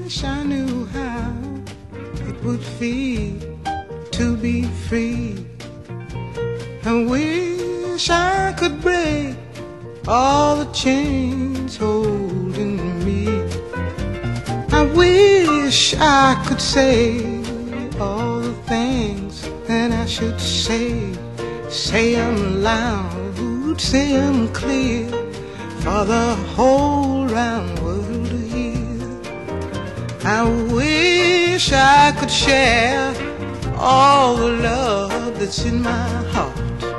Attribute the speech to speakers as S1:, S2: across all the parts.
S1: wish I knew how it would feel to be free. I wish I could break all the chains holding me. I wish I could say all the things that I should say. Say them loud, say them clear, for the whole round world to hear. I wish I could share all the love that's in my heart.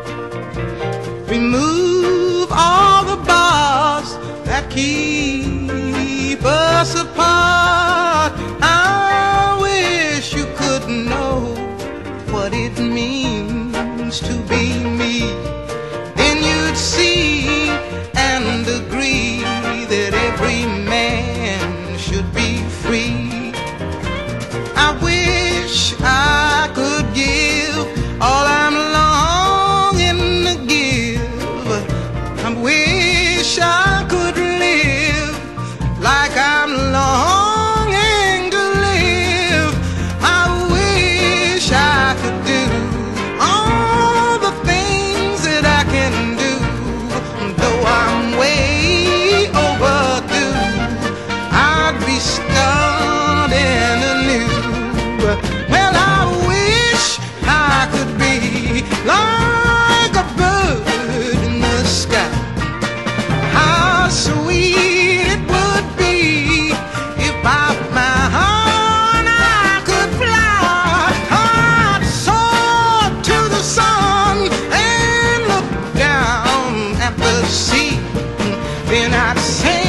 S1: Remove all the bars that keep us apart. I wish you could know what it means to be me. Then you'd see and agree that every man should be free. I wish I could give all I'm longing to give. I wish I could live like I'm longing to live. I wish I could do all the things that I can do, though I'm way overdue. I'd be starting anew. Well, I wish I could be like a bird in the sky. How sweet it would be if by my heart I could fly. I'd soar to the sun and look down at the sea. Then I'd say